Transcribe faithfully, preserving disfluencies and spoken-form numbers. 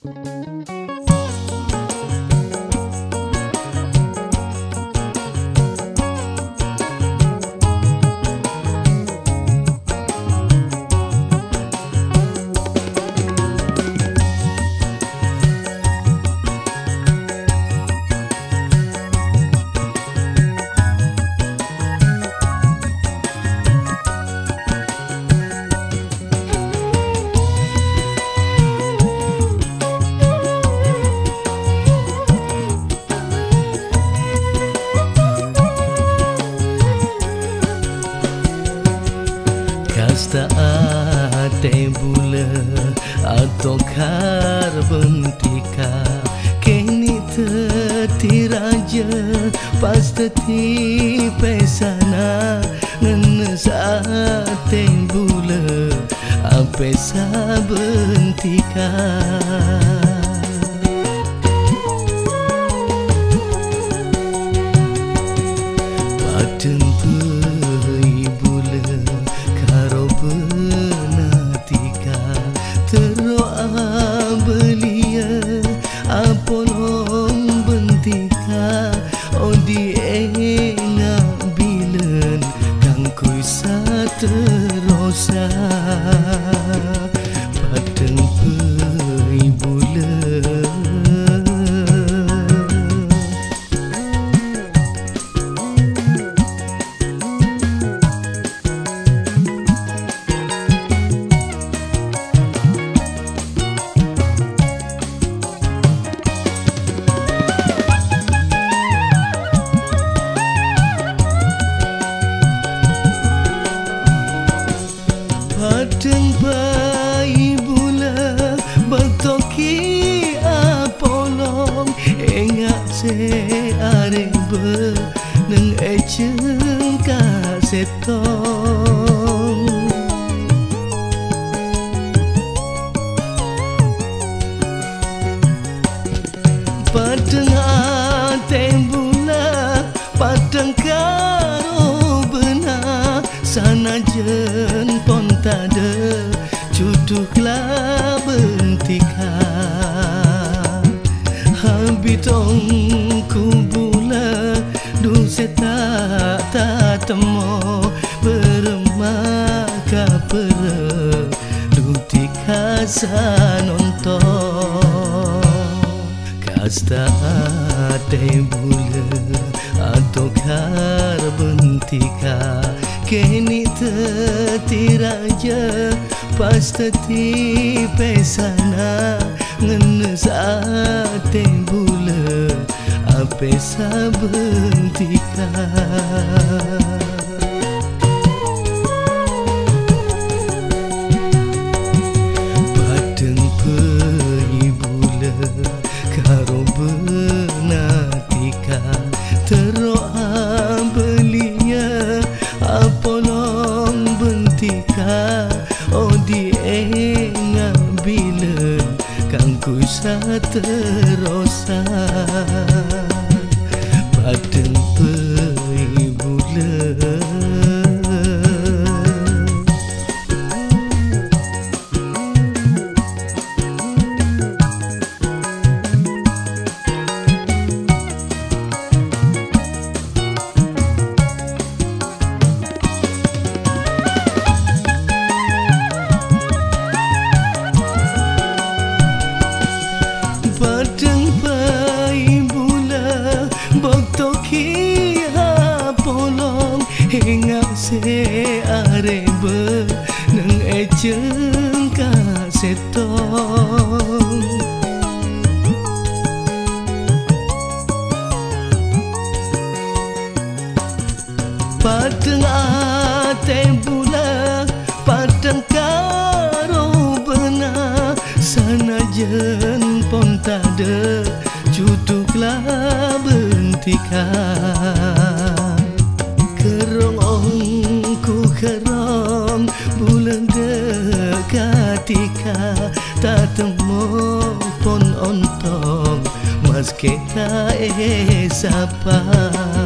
Kasta ate bula atau kar bentika kini tetiraja pas teti pesana ngenes ate bula apesa bentika padeng apolong bentika odi enga bilen kang kuisa terosa padeng pei bulan padeng bayi bula bertoki apolong engak se arebe neng eceng kasetong padeng ate bula padeng karo benar sanajen pon tada cuduklah bentika habitong kubula dung seta tak temo bermaka pera dung tika sanonton kasta ate bula atau kar bentika kini tetiraja pas teti pesana ngenes ate bula apesa bentika padeng pei bula karo benatika teroa belia apolong bentika odi enga bilen kang kuisa terosa padeng pei bulan padeng pei bula bertoki apolong engak se arebe neng eceng kasetong padeng ate bula padeng karo benar sanajen pon tada cuduklah bentika kerong ongku kerong bulan dekatika tak temu pon ontong mas kita eh sapa